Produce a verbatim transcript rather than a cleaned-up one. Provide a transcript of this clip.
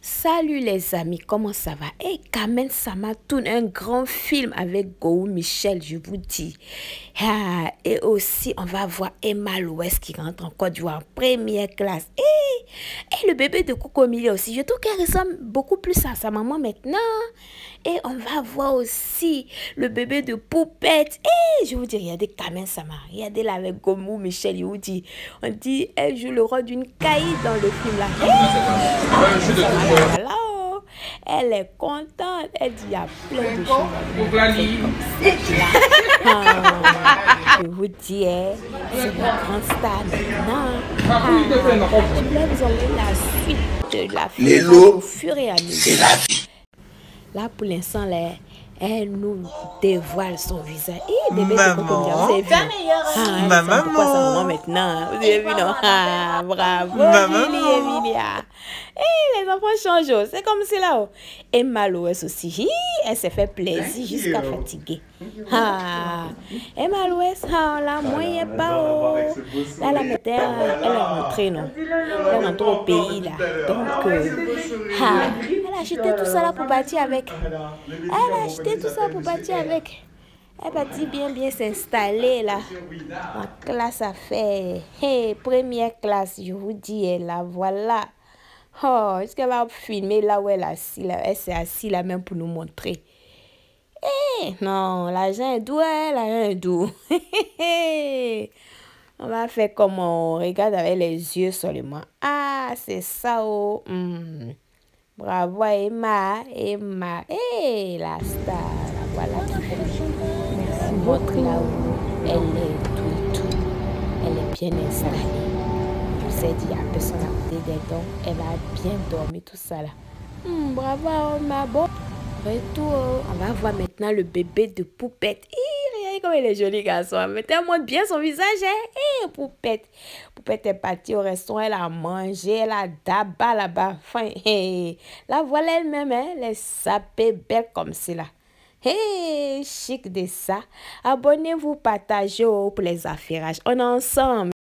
Salut les amis, comment ça va? Et Carmen Sama tourne un grand film avec Gou Michel, je vous dis. Ah, et aussi, on va voir Emma Louest qui rentre en Côte d'Ivoire en première classe. Et, et le bébé de Coco Emilia aussi. Je trouve qu'elle ressemble beaucoup plus à sa maman maintenant. Et on va voir aussi le bébé de Poupette. Et je vous dis, regardez Carmen Sama. Regardez-la avec Gou Michel, je vous dis. On dit, elle joue le rôle d'une caïd dans le film là. Et, voilà, oh. Elle est contente. Elle dit il y a plein de choses. Ah, je vous dis, hein, c'est une grande star maintenant. Ah, je voulais vous envoyer la suite de la film au fur et à mesure. Là, pour l'instant, là, elle nous dévoile son visage. Et bébé de Coco Emilia, vous avez vu? Ah, ma maman. Pourquoi sa maman maintenant? Vous avez vu, non? Ah, bravo, Lily Emilia. Et les enfants changent. C'est comme si là. Emma Louest aussi. Hi, elle s'est fait plaisir jusqu'à fatiguer. Ah, Emma Louest, ah, là, moi, il n'y a pas. Oh. Là, la mettait, elle est rentrée, non? Elle est rentrée au pays, là. Donc, euh, ah, elle a acheté tout ça là pour bâtir avec. Elle a acheté tout ça pour bâtir avec. Elle va dire bien bien s'installer là. En classe à faire. Hey, première classe, je vous dis, la voilà. Oh, est-ce qu'elle va filmer là où elle est assise là? Elle s'est assise là même pour nous montrer. Eh, non, l'argent est doux, hein, l'argent est doux. On va faire comme on regarde avec les yeux seulement. Ah, c'est ça, oh. Mm. Bravo Emma, Emma. Hé, hey, la star, la voilà qui fait. Merci, montre là où elle est tout, tout. Elle est bien installée. Je vous ai dit, il n'y a personne à côté d'elle, donc elle a bien dormi, tout ça là. Hmm, bravo Emma, bon. Retour. On va voir maintenant le bébé de Poupette. Hi, regardez comme elle est jolie, garçon. Mettez moi bien son visage, hein. Hey, Poupette. Poupette est partie au restaurant, elle a mangé, elle a d'abord là-bas. Enfin, hey. La voilà elle-même, hein. Elle est sapée, belle comme cela. Hey, chic de ça. Abonnez-vous, partagez pour les affairages. On est ensemble.